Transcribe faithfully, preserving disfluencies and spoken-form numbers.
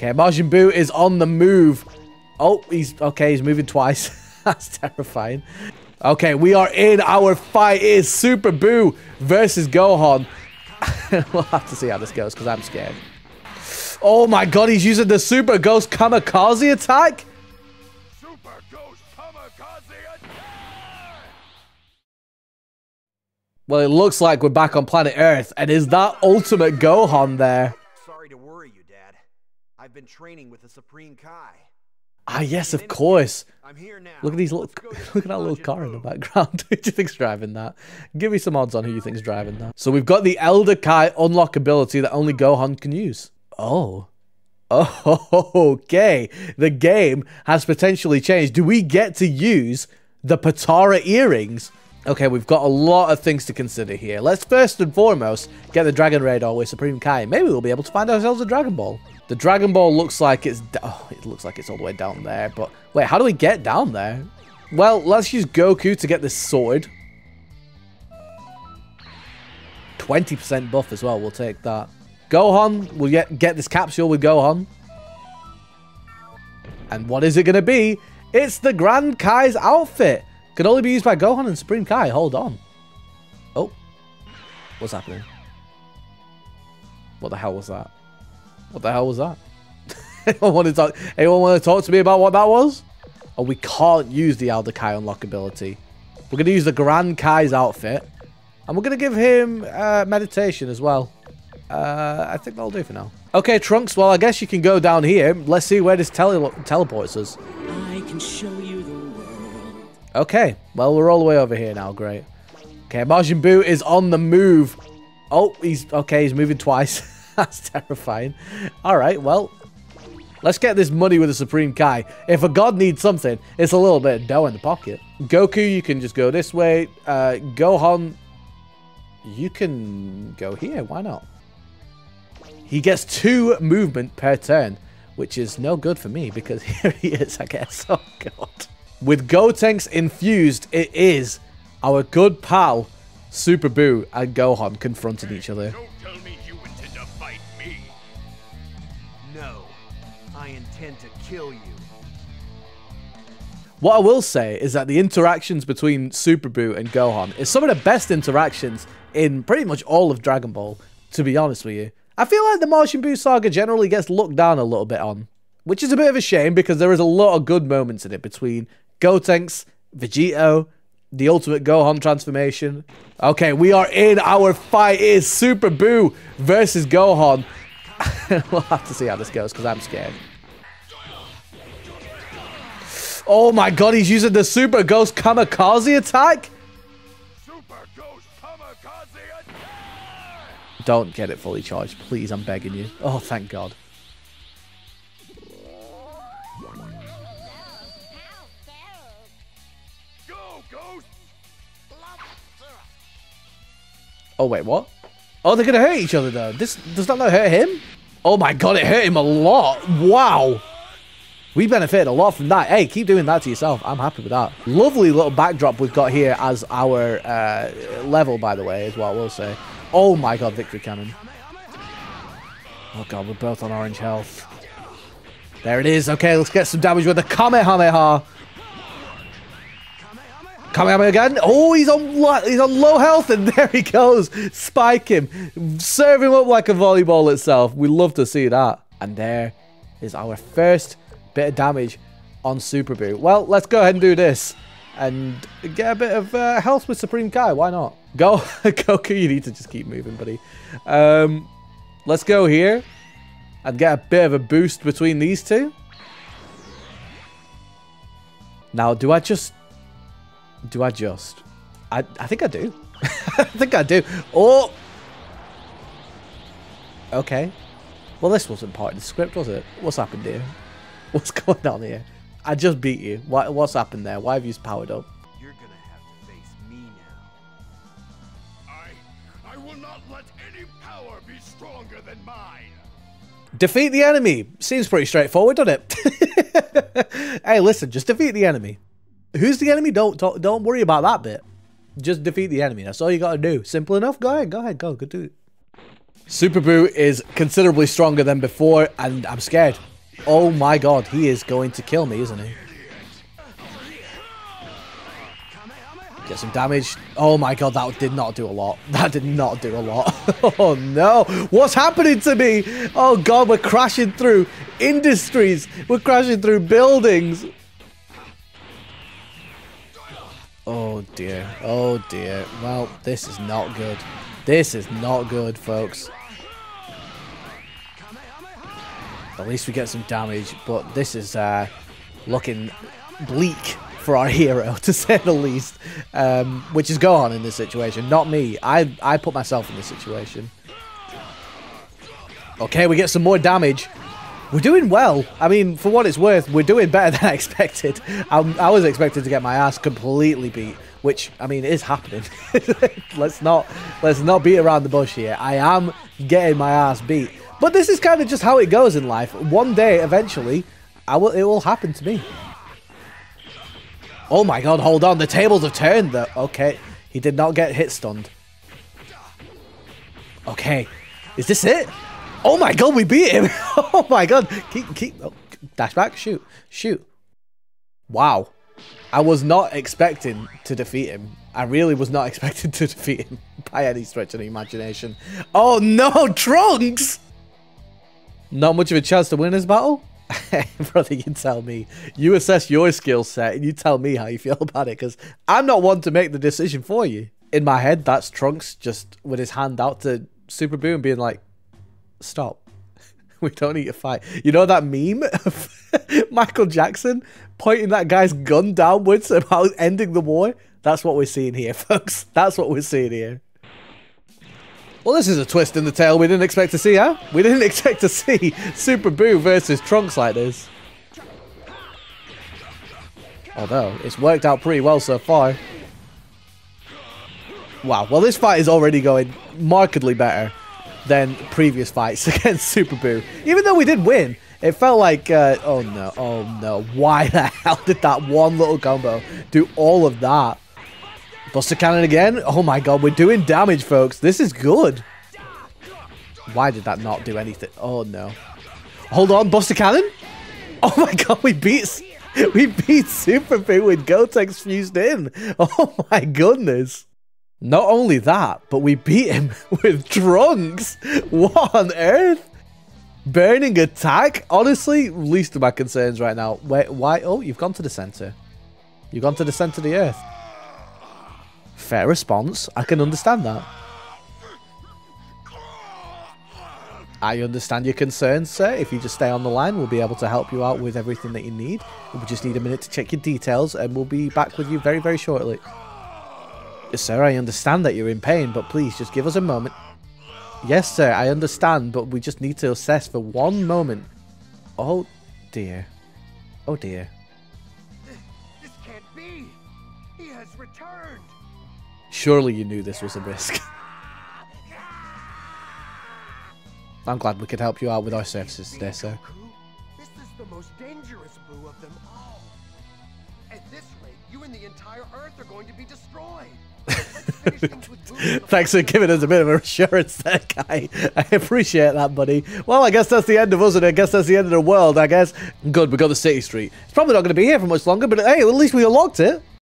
Okay, Majin Buu is on the move. Oh, he's okay. He's moving twice. That's terrifying. Okay, we are in. Our fight is Super Buu versus Gohan. We'll have to see how this goes because I'm scared. Oh my god, he's using the Super Ghost Kamikaze attack? Super Ghost Kamikaze attack! Well, it looks like we're back on planet Earth. And is that Ultimate Gohan there? Sorry to worry you, Dad. I've been training with the Supreme Kai. Ah, yes, of course. I'm here now. Look at these little, look at that little car in the background. Who do you think's driving that? Give me some odds on who you think's driving that. So we've got the Elder Kai unlock ability that only Gohan can use. Oh. Oh, okay. The game has potentially changed. Do we get to use the Patara earrings? Okay, we've got a lot of things to consider here. Let's first and foremost get the Dragon Radar with Supreme Kai. Maybe we'll be able to find ourselves a Dragon Ball. The Dragon Ball looks like it's... Oh, it looks like it's all the way down there. But wait, how do we get down there? Well, let's use Goku to get this sorted. twenty percent buff as well. We'll take that. Gohan, we'll get, get this capsule with Gohan. And what is it going to be? It's the Grand Kai's outfit. Can only be used by Gohan and Supreme Kai. Hold on. Oh. What's happening? What the hell was that? What the hell was that? anyone, want to talk, anyone want to talk to me about what that was? Oh, we can't use the Elder Kai unlock ability. We're going to use the Grand Kai's outfit. And we're going to give him uh, meditation as well. Uh, I think that'll do for now. Okay, Trunks, well, I guess you can go down here. Let's see where this tele teleports us. I can show you the world. Okay, well, we're all the way over here now. Great. Okay, Majin Buu is on the move. Oh, he's... Okay, he's moving twice. That's terrifying. All right, well, let's get this money with the Supreme Kai. If a god needs something, it's a little bit of dough in the pocket. Goku, you can just go this way. Uh, Gohan, you can go here. Why not? He gets two movement per turn, which is no good for me because here he is, I guess. Oh, God. With Gotenks infused, it is our good pal, Super Buu and Gohan confronting each other. Don't tell me you intend to fight me. No, I intend to kill you. What I will say is that the interactions between Super Buu and Gohan is some of the best interactions in pretty much all of Dragon Ball, to be honest with you. I feel like the Majin Buu saga generally gets looked down a little bit on, which is a bit of a shame because there is a lot of good moments in it between Gotenks, Vegito, the Ultimate Gohan transformation. Okay, we are in. Our fight is Super Buu versus Gohan. We'll have to see how this goes because I'm scared. Oh my god, he's using the Super Ghost Kamikaze attack? Super Ghost Kamikaze attack! Don't get it fully charged, please, I'm begging you. Oh, thank God. Go, Ghost! Oh, wait, what? Oh, they're going to hurt each other, though. This does that not hurt him? Oh my god, it hurt him a lot. Wow. We benefited a lot from that. Hey, keep doing that to yourself. I'm happy with that. Lovely little backdrop we've got here as our uh, level, by the way, is what I will say. Oh my god, victory cannon. Oh god, we're both on orange health. There it is. Okay, let's get some damage with the Kamehameha. Kamehameha again. Oh, he's on he's on low health, and there he goes. Spike him. Serve him up like a volleyball itself. We love to see that. And there is our first bit of damage on Super Buu. Well, let's go ahead and do this and get a bit of uh, health with Supreme Kai. Why not? Go, Goku, you need to just keep moving, buddy. Um, let's go here and get a bit of a boost between these two. Now, do I just... Do I just... I, I think I do. I think I do. Oh! Okay. Well, this wasn't part of the script, was it? What's happened here? What's going on here? I just beat you. What, what's happened there? Why have you powered up? You're gonna have to face me now. I... I will not let any power be stronger than mine. Defeat the enemy. Seems pretty straightforward, doesn't it? Hey, listen, just defeat the enemy. Who's the enemy? Don't talk, don't worry about that bit. Just defeat the enemy. That's all you gotta do. Simple enough. Go ahead, go ahead, go, go do it. Super Buu is considerably stronger than before, and I'm scared. Oh my god, he is going to kill me, isn't he? Get some damage. Oh my god, that did not do a lot. That did not do a lot. Oh no. What's happening to me? Oh god, we're crashing through industries. We're crashing through buildings. Oh dear. Oh dear. Well, this is not good. This is not good, folks. At least we get some damage, but this is uh, looking bleak for our hero, to say the least. Um, which is Gohan in this situation, not me. I, I put myself in this situation. Okay, we get some more damage. We're doing well. I mean, for what it's worth, we're doing better than I expected. I, I was expected to get my ass completely beat, which, I mean, is happening. let's not let's not beat around the bush here. I am getting my ass beat. But this is kind of just how it goes in life. One day, eventually, I will, it will happen to me. Oh my god, hold on. The tables have turned, though. Okay, he did not get hit stunned. Okay, is this it? Oh my god, we beat him. Oh my god. Keep, keep, oh, dash back, shoot, shoot. Wow. I was not expecting to defeat him. I really was not expecting to defeat him by any stretch of the imagination. Oh no, Trunks! Not much of a chance to win this battle? Brother, you tell me. You assess your skill set and you tell me how you feel about it, because I'm not one to make the decision for you. In my head, that's Trunks just with his hand out to Super Boo and being like, stop. We don't need to fight. You know that meme of Michael Jackson pointing that guy's gun downwards about ending the war? That's what we're seeing here, folks. That's what we're seeing here. Well, this is a twist in the tale we didn't expect to see, huh? We didn't expect to see Super Boo versus Trunks like this. Although, it's worked out pretty well so far. Wow, well this fight is already going markedly better than previous fights against Super Boo. Even though we did win, it felt like, uh, oh no, oh no. Why the hell did that one little combo do all of that? Buster Cannon again? Oh my god, we're doing damage, folks. This is good. Why did that not do anything? Oh no. Hold on, Buster Cannon? Oh my god, we beat we beat Super Boo with Gotenks fused in. Oh my goodness. Not only that, but we beat him with Trunks. What on earth? Burning attack? Honestly, least of my concerns right now. Wait, why? Oh, you've gone to the center. You've gone to the center of the earth. Fair response. I can understand that. I understand your concerns, sir. If you just stay on the line, we'll be able to help you out with everything that you need. We just need a minute to check your details, and we'll be back with you very, very shortly. Yes, sir, I understand that you're in pain, but please, just give us a moment. Yes, sir, I understand, but we just need to assess for one moment. Oh, dear. Oh, dear. This, this can't be. He has returned. Surely you knew this was a risk. I'm glad we could help you out with our services today, sir. This is the most dangerous Boo of them all. At this rate, you and the entire Earth are going to be destroyed. Thanks for giving us a bit of assurance there, guy. I appreciate that, buddy. Well, I guess that's the end of us, and I guess that's the end of the world, I guess. Good, we got the city street. It's probably not going to be here for much longer, but hey, at least we unlocked it.